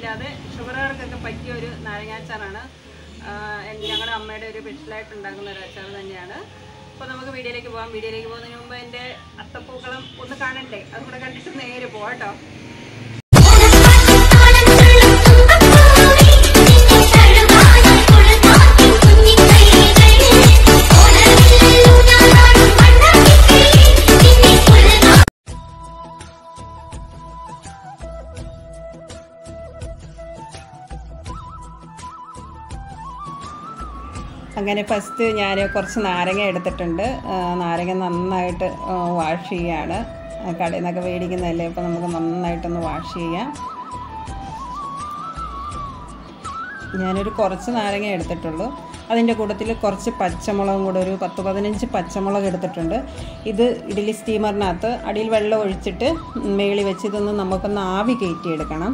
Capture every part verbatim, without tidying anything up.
ഇല്ലാതെ ഷുഗറുകാർക്കൊക്കെ പറ്റിയ ഒരു നാരങ്ങാച്ചാറാണ്. ഞങ്ങളുടെ അമ്മയുടെ ഒരു സ്പെഷ്യലായിട്ട് ഉണ്ടാക്കുന്ന ഒരു അച്ചാർ തന്നെയാണ്. അപ്പോൾ നമുക്ക് വീഡിയോയിലേക്ക് പോകാം. വീഡിയോയിലേക്ക് പോകുന്നതിന് മുമ്പ് എൻ്റെ അത്തപ്പൂക്കളം ഒന്ന് കാണണ്ടേ, അതുകൂടെ കണ്ടിട്ട് നേരെ പോകാം കേട്ടോ. അങ്ങനെ ഫസ്റ്റ് ഞാൻ കുറച്ച് നാരങ്ങ എടുത്തിട്ടുണ്ട്. നാരങ്ങ നന്നായിട്ട് വാഷ് ചെയ്യുകയാണ്. കടയിൽ നിന്നൊക്കെ മേടിക്കുന്നതല്ലേ, അപ്പോൾ നമുക്ക് നന്നായിട്ടൊന്ന് വാഷ് ചെയ്യാം. ഞാനൊരു കുറച്ച് നാരങ്ങ എടുത്തിട്ടുള്ളൂ. അതിൻ്റെ കൂട്ടത്തിൽ കുറച്ച് പച്ചമുളകും കൂടെ, ഒരു പത്ത് പതിനഞ്ച് പച്ചമുളക് എടുത്തിട്ടുണ്ട്. ഇത് ഇഡ്ഡലി സ്റ്റീമറിനകത്ത് അടിയിൽ വെള്ളം ഒഴിച്ചിട്ട് മേളി വെച്ച് ഇതൊന്ന് നമുക്കൊന്ന് ആവി കയറ്റിയെടുക്കണം.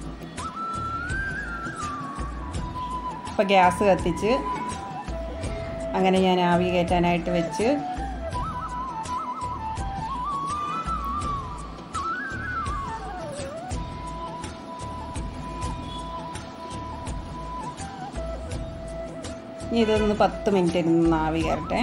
അപ്പോൾ ഗ്യാസ് കത്തിച്ച് അങ്ങനെ ഞാൻ ആവി കയറ്റാനായിട്ട് വെച്ച് ഇനി ഇതൊന്ന് പത്ത് മിനിറ്റ് ഇരുന്ന് ആവി കയറട്ടെ.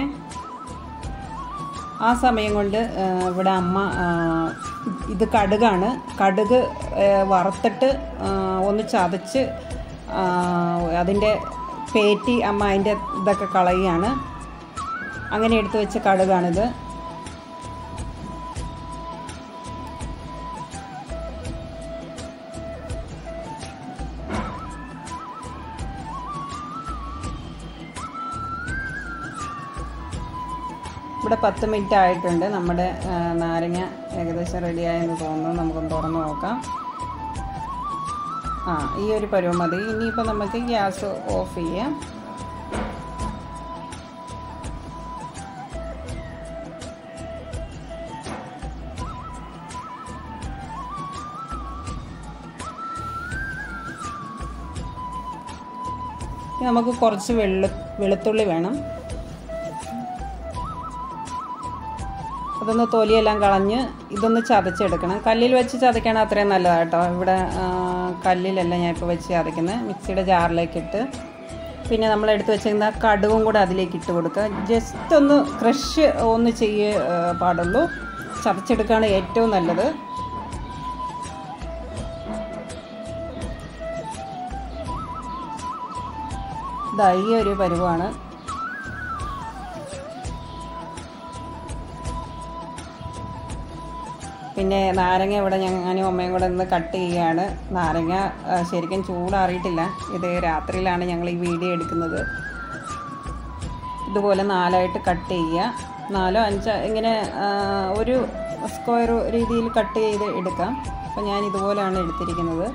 ആ സമയം കൊണ്ട് ഇവിടെ അമ്മ ഇത് കടുകാണ്, കടുക് വറുത്തിട്ട് ഒന്ന് ചതച്ച് അതിൻ്റെ പേറ്റി അമ്മ അതിൻ്റെ ഇതൊക്കെ കളയുകയാണ്. അങ്ങനെ എടുത്തു വെച്ച കടുകാണിത്. ഇവിടെ പത്ത് മിനിറ്റ് ആയിട്ടുണ്ട്. നമ്മുടെ നാരങ്ങ ഏകദേശം റെഡിയായെന്ന് തോന്നുന്നു. നമുക്കൊന്ന് തുറന്ന് നോക്കാം. ആ ഈ ഒരു പരുവം മതി. ഇനിയിപ്പോൾ നമുക്ക് ഗ്യാസ് ഓഫ് ചെയ്യാം. നമുക്ക് കുറച്ച് വെള്ളു വെളുത്തുള്ളി വേണം. അതൊന്ന് തൊലിയെല്ലാം കളഞ്ഞ് ഇതൊന്ന് ചതച്ചെടുക്കണം. കല്ലിൽ വെച്ച് ചതയ്ക്കണം, അത്രയും നല്ലതാണ് കേട്ടോ. ഇവിടെ കല്ലിലല്ല ഞാൻ ഇപ്പോൾ വെച്ച് ചതയ്ക്കുന്നത്. മിക്സിയുടെ ജാറിലേക്കിട്ട് പിന്നെ നമ്മൾ എടുത്ത് വെച്ചിരുന്ന കടുകും കൂടെ അതിലേക്ക് ഇട്ട് കൊടുക്കുക. ജസ്റ്റ് ഒന്ന് ക്രഷ് ഒന്ന് ചെയ്യേ പാടുള്ളൂ. ചതച്ചെടുക്കുകയാണ് ഏറ്റവും നല്ലത്. ഇതാ ഈ ഒരു പരുവാണ്. പിന്നെ നാരങ്ങ ഇവിടെ ഞാനും അമ്മയും കൂടെ ഒന്ന് കട്ട് ചെയ്യുകയാണ്. നാരങ്ങ ശരിക്കും ചൂടാറിയിട്ടില്ല. ഇത് രാത്രിയിലാണ് ഞങ്ങൾ ഈ വീഡിയോ എടുക്കുന്നത്. ഇതുപോലെ നാലായിട്ട് കട്ട് ചെയ്യുക. നാലോ അഞ്ചോ ഇങ്ങനെ ഒരു സ്ക്വയർ രീതിയിൽ കട്ട് ചെയ്ത് എടുക്കാം. അപ്പോൾ ഞാൻ ഇതുപോലെയാണ് എടുത്തിരിക്കുന്നത്.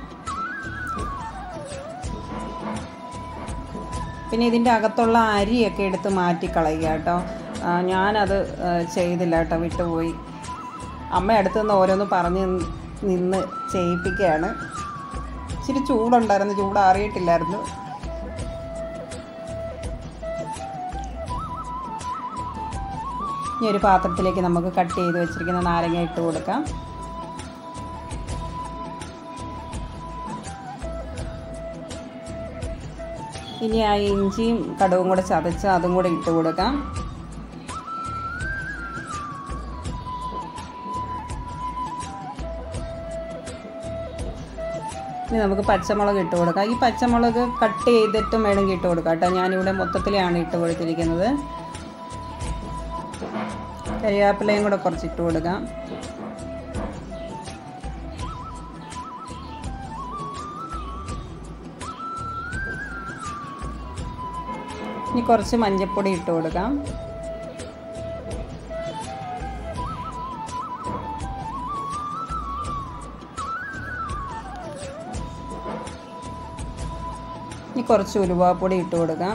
പിന്നെ ഇതിൻ്റെ അകത്തുള്ള അരിയൊക്കെ എടുത്ത് മാറ്റിക്കളയുക കേട്ടോ. ഞാനത് ചെയ്തില്ല കേട്ടോ, വിട്ടുപോയി. അമ്മ അടുത്ത് നിന്ന് ഓരോന്ന് പറഞ്ഞ് നിന്ന് ചെയ്യിപ്പിക്കുകയാണ്. ഇച്ചിരി ചൂടുണ്ടായിരുന്നു, ചൂടാറിയിട്ടില്ലായിരുന്നു. ഇനി ഒരു പാത്രത്തിലേക്ക് നമുക്ക് കട്ട് ചെയ്ത് വെച്ചിരിക്കുന്ന നാരങ്ങ ഇട്ട് കൊടുക്കാം. ഇനി ആ ഇഞ്ചിയും കടുകും കൂടെ ചതച്ച് അതും കൂടെ ഇട്ട് കൊടുക്കാം. ഇനി നമുക്ക് പച്ചമുളക് ഇട്ട് കൊടുക്കാം. ഈ പച്ചമുളക് കട്ട് ചെയ്തിട്ടും വേണമെങ്കിൽ ഇട്ട് കൊടുക്കാം കേട്ടോ. ഞാനിവിടെ മൊത്തത്തിലാണ് ഇട്ട് കൊടുത്തിരിക്കുന്നത്. കരിവേപ്പിലയും കൂടെ കുറച്ച് ഇട്ട് കൊടുക്കാം. ഇനി കുറച്ച് മഞ്ഞൾപ്പൊടി ഇട്ട് കൊടുക്കാം. ഇനി കുറച്ച് ഉലുവാപ്പൊടി ഇട്ട് കൊടുക്കാം.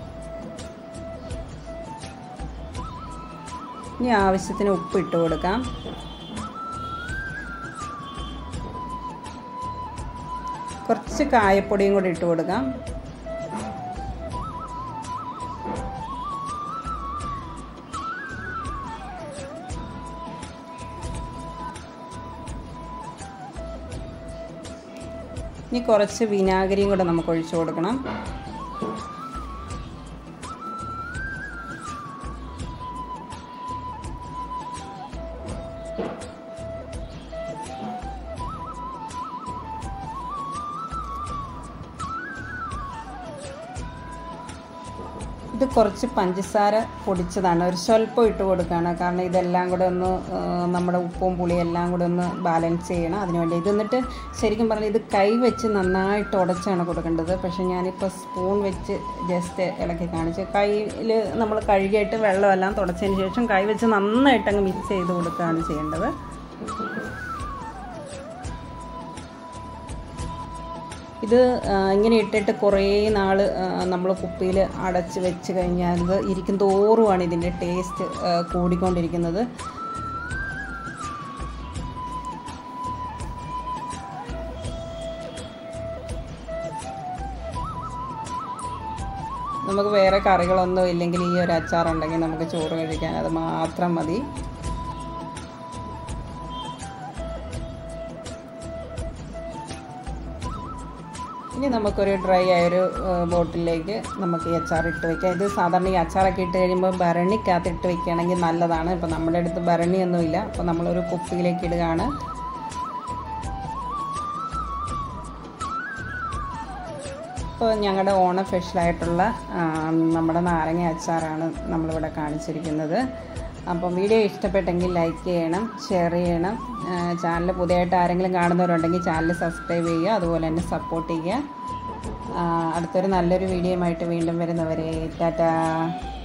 ഇനി ആവശ്യത്തിന് ഉപ്പ് ഇട്ട് കൊടുക്കാം. കുറച്ച് കായപ്പൊടിയും കൂടി ഇട്ട് കൊടുക്കാം. ഇനി കുറച്ച് വിനാഗിരിയും കൂടെ നമുക്ക് ഒഴിച്ചു കൊടുക്കണം. ഇത് കുറച്ച് പഞ്ചസാര പൊടിച്ചതാണ്, ഒരു സ്വല്പം ഇട്ട് കൊടുക്കുകയാണ്. കാരണം ഇതെല്ലാം കൂടെ ഒന്ന് നമ്മുടെ ഉപ്പും പുളിയും എല്ലാം കൂടെ ഒന്ന് ബാലൻസ് ചെയ്യണം. അതിനുവേണ്ടി ഇത് എന്നിട്ട് ശരിക്കും പറഞ്ഞാൽ ഇത് കൈ വെച്ച് നന്നായിട്ട് ഉടച്ചാണ് കൊടുക്കേണ്ടത്. പക്ഷേ ഞാനിപ്പോൾ സ്പൂൺ വെച്ച് ജസ്റ്റ് ഇളക്കി കാണിച്ച്, കയ്യിൽ നമ്മൾ കഴുകിയിട്ട് വെള്ളമെല്ലാം തുടച്ചതിന് ശേഷം കൈ വെച്ച് നന്നായിട്ട് അങ്ങ് മിക്സ് ചെയ്ത് കൊടുക്കുകയാണ് ചെയ്യേണ്ടത്. ഇത് ഇങ്ങനെ ഇട്ടിട്ട് കുറേ നാൾ നമ്മൾ കുപ്പിയിൽ അടച്ച് വെച്ച് കഴിഞ്ഞാൽ ഇത് ഇരിക്കും തോറുമാണ് ഇതിൻ്റെ ടേസ്റ്റ് കൂടിക്കൊണ്ടിരിക്കുന്നത്. നമുക്ക് വേറെ കറികളൊന്നും ഇല്ലെങ്കിൽ ഈ ഒരു അച്ചാറുണ്ടെങ്കിൽ നമുക്ക് ചോറ് കഴിക്കാൻ അത് മാത്രം മതി. ഇനി നമുക്കൊരു ഡ്രൈ ആയൊരു ബോട്ടിലേക്ക് നമുക്ക് ഈ അച്ചാർ ഇട്ട് വയ്ക്കാം. ഇത് സാധാരണ ഈ അച്ചാറൊക്കെ ഇട്ട് കഴിയുമ്പോൾ ഭരണിക്കകത്ത് ഇട്ട് വയ്ക്കുകയാണെങ്കിൽ നല്ലതാണ്. ഇപ്പോൾ നമ്മുടെ അടുത്ത് ഭരണിയൊന്നുമില്ല, അപ്പോൾ നമ്മളൊരു കുപ്പിയിലേക്ക് ഇടുകയാണ്. ഇപ്പോൾ ഞങ്ങളുടെ ഓണം സ്പെഷ്യലായിട്ടുള്ള നമ്മുടെ നാരങ്ങ അച്ചാറാണ് നമ്മളിവിടെ കാണിച്ചിരിക്കുന്നത്. അപ്പം വീഡിയോ ഇഷ്ടപ്പെട്ടെങ്കിൽ ലൈക്ക് ചെയ്യണം, ഷെയർ ചെയ്യണം. ചാനൽ പുതിയതായിട്ട് ആരെങ്കിലും കാണുന്നവരുണ്ടെങ്കിൽ ചാനൽ സബ്സ്ക്രൈബ് ചെയ്യുക, അതുപോലെ തന്നെ സപ്പോർട്ട് ചെയ്യുക. അടുത്തൊരു നല്ലൊരു വീഡിയോയുമായിട്ട് വീണ്ടും വരുന്നവരെ ടാറ്റാ.